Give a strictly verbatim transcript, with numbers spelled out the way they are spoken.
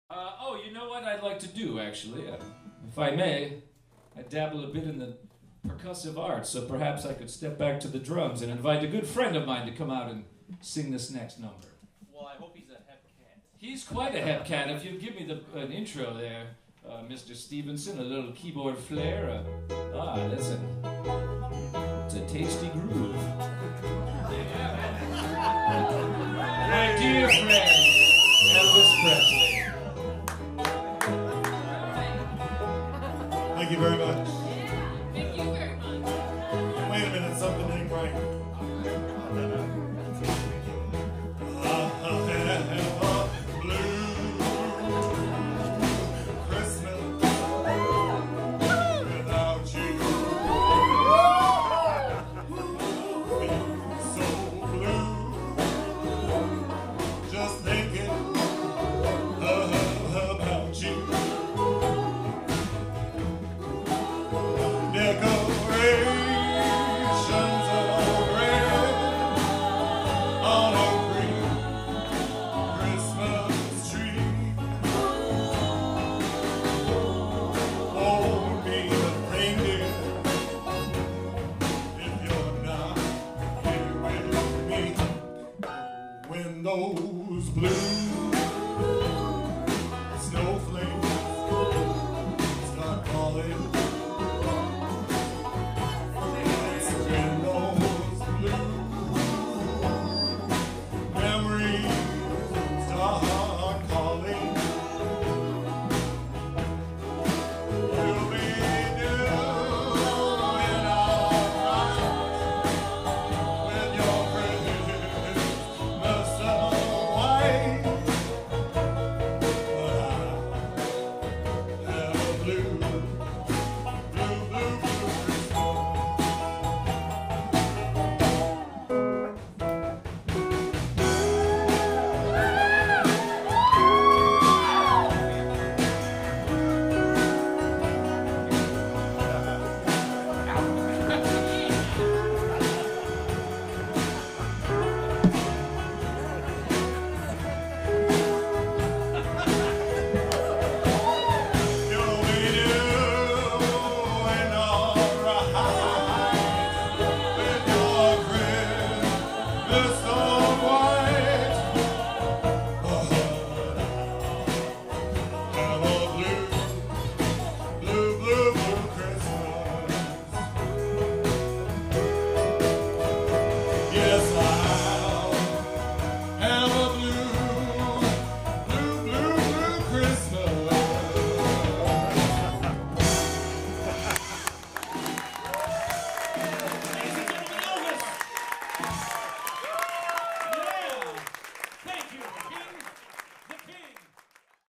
Uh, oh, you know what I'd like to do, actually? Uh, if I may, I dabble a bit in the percussive arts, so perhaps I could step back to the drums and invite a good friend of mine to come out and sing this next number. Well, I hope he's a hep cat. He's quite a hep cat. If you'd give me the, an intro there, uh, Mister Stevenson, a little keyboard flair. Uh, ah, listen. It's a tasty groove. My dear friend, Elvis Presley. Thank you very much. Thank you very much. Wait a minute, something ain't right. I have a blue Christmas without you. Feel so blue, just thinking about you. Decorations of red on a green Christmas tree won't mean a thing, dear, if you're not here with me. When those blue snowflakes start falling,